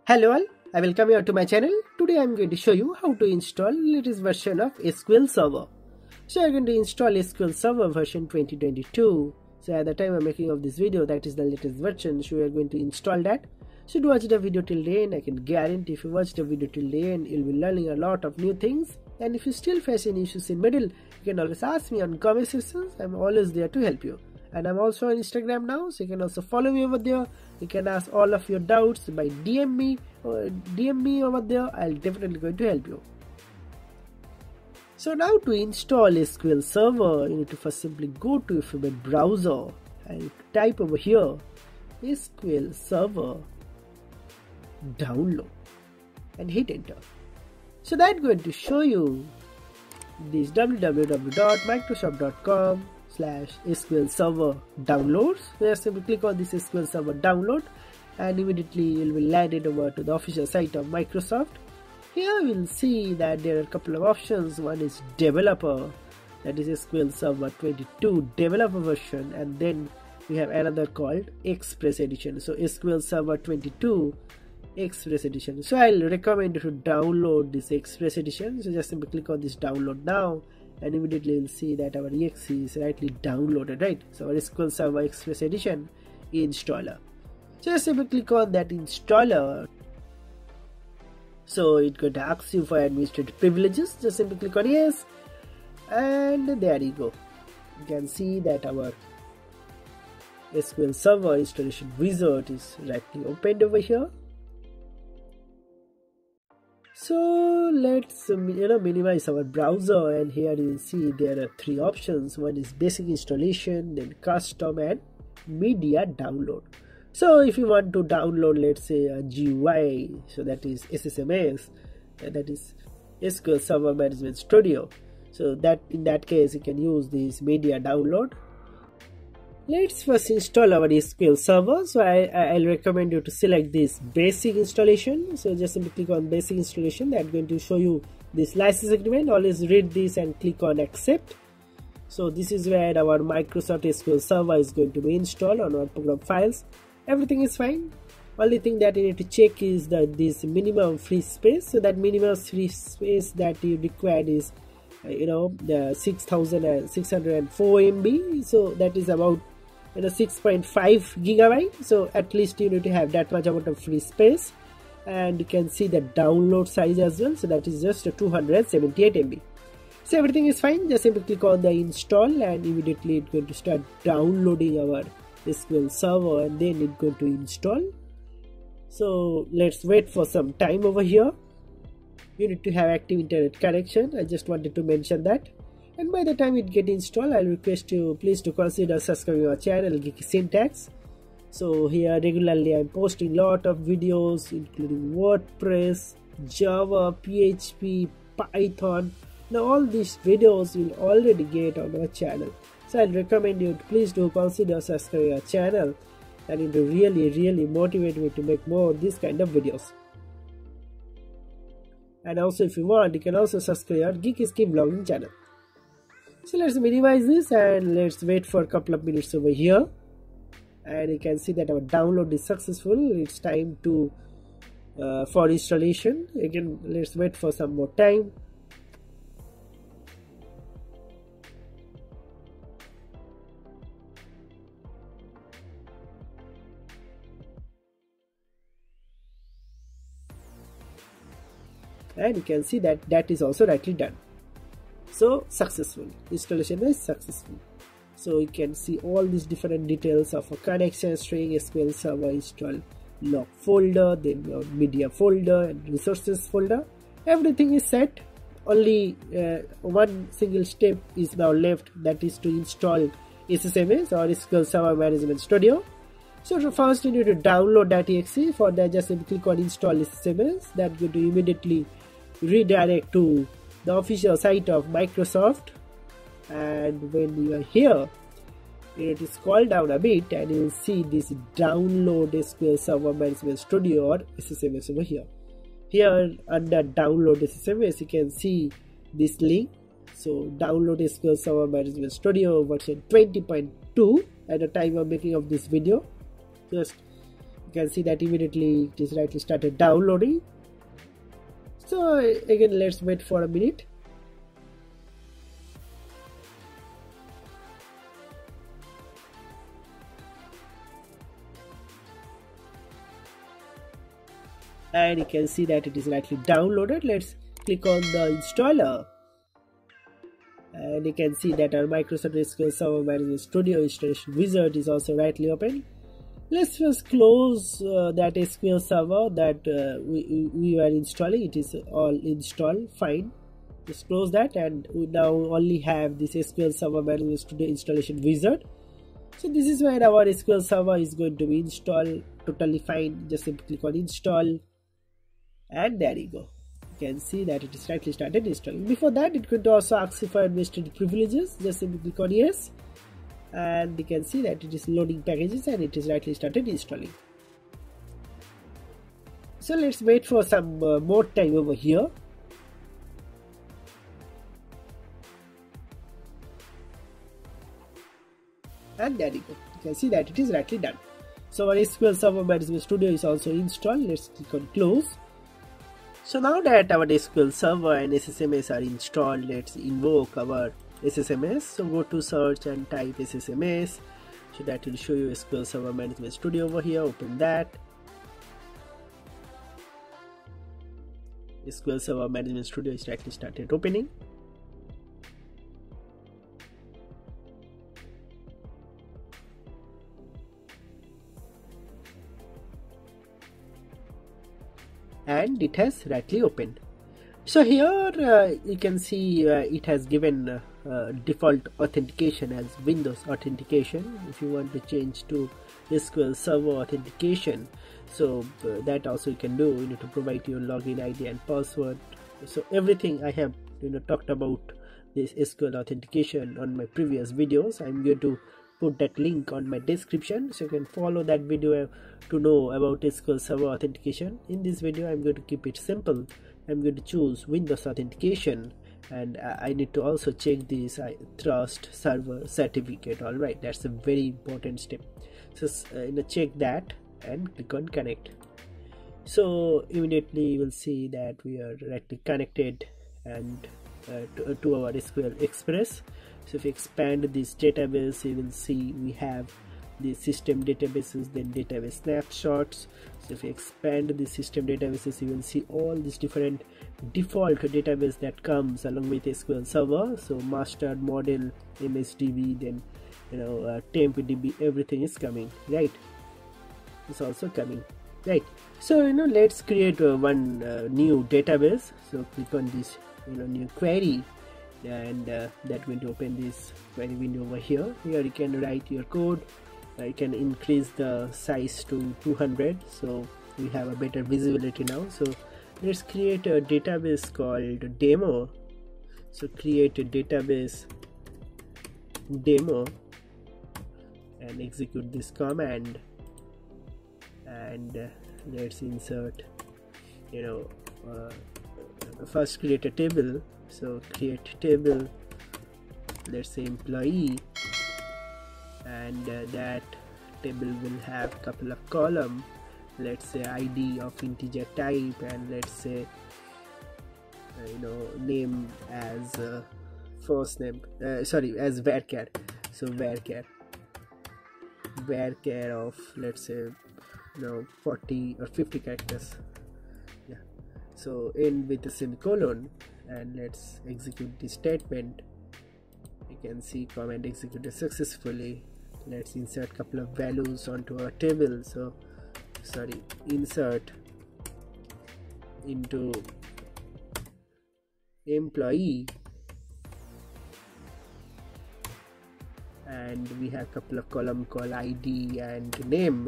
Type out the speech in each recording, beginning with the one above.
Hello all, I welcome you to my channel. Today I am going to show you how to install latest version of SQL Server. So I am going to install SQL Server version 2022. So at the time I am making of this video, that is the latest version. So we are going to install that. So do watch the video till the end. I can guarantee if you watch the video till the end, you'll be learning a lot of new things. And if you still face any issues in middle, you can always ask me on comment sections. I'm always there to help you. And I'm also on Instagram now, so you can also follow me over there. You can ask all of your doubts by DM me over there. I'll definitely going to help you. So now to install SQL Server, you need to first simply go to your favorite browser and type over here SQL Server download and hit enter. So that's going to show you this www.microsoft.com/SQL Server downloads. Just simply click on this SQL Server download and immediately you will land it over to the official site of Microsoft. Here we will see that there are a couple of options. One is developer, that is SQL Server 22 developer version, and then we have another called Express Edition. So SQL Server 22 Express Edition. So I'll recommend you to download this Express Edition. So just simply click on this download now and immediately you'll see that our exe is rightly downloaded, right? So our SQL Server Express Edition installer. So just simply click on that installer. So it's going to ask you for administrative privileges. Just simply click on yes, and there you go. You can see that our SQL Server installation wizard is rightly opened over here. So let's minimize our browser, and here you will see there are three options. One is basic installation, then custom, and media download. So if you want to download, let's say a GUI, so that is SSMS, and that is SQL Server Management Studio. So that in that case you can use this media download. Let's first install our SQL Server. So I'll recommend you to select this basic installation. So just simply click on basic installation. That's going to show you this license agreement. Always read this and click on accept. So this is where our Microsoft SQL Server is going to be installed on our program files. Everything is fine. Only thing that you need to check is this minimum free space. So that minimum free space that you require is the 6604 MB. So that is about 6.5 gigabyte. So at least you need to have that much amount of free space, and you can see the download size as well. So that is just 278 MB. So everything is fine. Just simply click on the install and immediately it's going to start downloading our SQL Server, and then it's going to install. So let's wait for some time over here. You need to have active internet connection. I just wanted to mention that. And by the time it gets installed, I'll request you please to consider subscribing our channel Geeky Syntax. So here regularly I'm posting lot of videos including WordPress, Java, PHP, Python. Now all these videos you'll already get on our channel. So I'll recommend you to please do consider subscribing our channel, and it will really motivate me to make more of these kind of videos. And also if you want, you can also subscribe our Geeky Vlogging channel. So let's minimize this and let's wait for a couple of minutes over here, and you can see that our download is successful. It's time to for installation. Again, let's wait for some more time. And you can see that that is also rightly done. So successful, installation is successful. So you can see all these different details of a connection string, SQL Server install log folder, then your media folder and resources folder. Everything is set. Only one single step is now left, that is to install SSMS or SQL Server Management Studio. So first you need to download that exe. For that, just simply click on install SSMS. That's going to immediately redirect to the official site of Microsoft, and when you are here, you need to scroll down a bit and you will see this download SQL Server Management Studio or SSMS over here. Here under download SSMS you can see this link. So download SQL Server Management Studio version 20.2 at the time of making of this video. Just can see that immediately it is rightly started downloading. So again, let's wait for a minute. And you can see that it is rightly downloaded. Let's click on the installer, and you can see that our Microsoft SQL Server Management Studio installation wizard is also rightly open. Let's first close that SQL Server that we were installing. It is all installed, fine. Just close that, and we now only have this SQL Server Management Studio installation wizard. So this is where our SQL Server is going to be installed totally fine. Just simply click on install, and there you go. You can see that it is rightly started installing. Before that, it could also ask you for administrative privileges. Just simply click on yes, and you can see that it is loading packages and it is rightly started installing. So let's wait for some more time over here. And there you go. You can see that it is rightly done. So our SQL Server Management Studio is also installed. Let's click on close. So now that our SQL Server and SSMS are installed, let's invoke our SSMS. So go to search and type SSMS. So that will show you SQL Server Management Studio over here. Open that. SQL Server Management Studio is rightly started opening. And it has rightly opened. So here you can see it has given default authentication as Windows authentication. If you want to change to SQL Server authentication, so that also you can do. You need to provide your login ID and password. So everything I have talked about this SQL authentication on my previous videos. I'm going to put that link on my description, so you can follow that video to know about SQL Server authentication. In this video, I'm going to keep it simple. I'm going to choose Windows authentication, and I need to also check this trust server certificate. All right, that's a very important step. So check that and click on connect. So immediately you will see that we are directly connected and to our SQL Express. So if you expand this database, you will see we have the system databases, then database snapshots. So if you expand the system databases, you will see all these different default database that comes along with SQL Server. So master, model, MSDB, then TempDB, everything is coming, right? It's also coming, right? So let's create one new database. So click on this new query, and that going to open this query window over here. Here you can write your code. You can increase the size to 200, so we have a better visibility now. So let's create a database called demo. So create a database demo and execute this command, and let's insert first create a table. So create table, let's say employee, and that table will have a couple of columns. Let's say ID of integer type, and let's say name as first name, as varchar. So varchar of, let's say 40 or 50 characters. Yeah. So end with a semicolon, and let's execute this statement. You can see command executed successfully. Let's insert couple of values onto our table. So insert into employee, and we have couple of column called ID and name,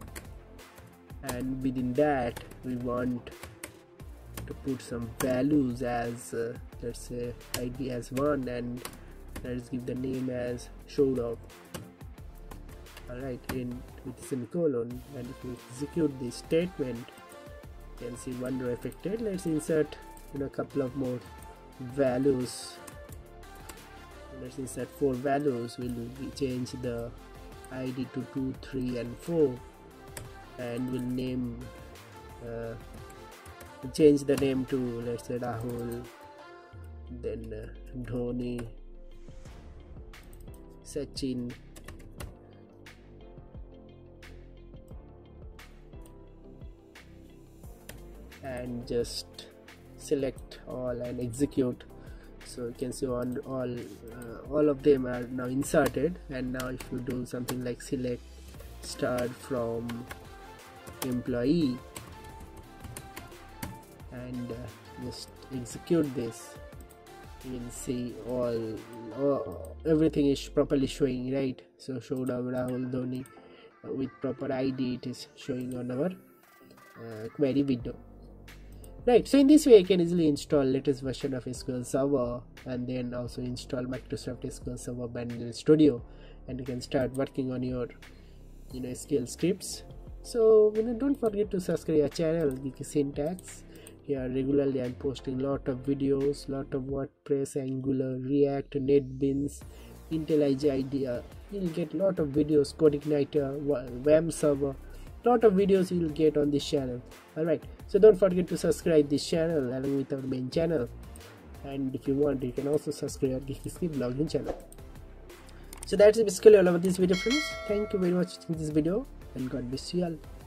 and within that we want to put some values as let's say ID as 1, and let's give the name as showed. Alright, in with semicolon, and if we execute this statement, you can see one row affected. Let's insert a couple of more values. Let's insert 4 values. We'll change the ID to 2, 3 and 4, and we'll name change the name to, let's say, Rahul, then Dhoni, Sachin, and just select all and execute. So you can see on all of them are now inserted. And now if you do something like select start from employee and just execute this, you will see everything is properly showing, right? So show now Rahul Dhoni with proper ID, it is showing on our query window. Right, so in this way you can easily install latest version of SQL Server and then also install Microsoft SQL Server Bundle Studio, and you can start working on your SQL scripts. So don't forget to subscribe our channel Geeky Syntax. Here regularly I'm posting lot of videos, lot of WordPress, Angular, React, NetBeans, IntelliJ IDEA. You'll get lot of videos, CodeIgniter, WAM server, lot of videos you will get on this channel. Alright, so don't forget to subscribe this channel along with our main channel, and if you want you can also subscribe our Geeky Login channel. So that's basically all about this video, friends. Thank you very much for watching this video, and God bless you all.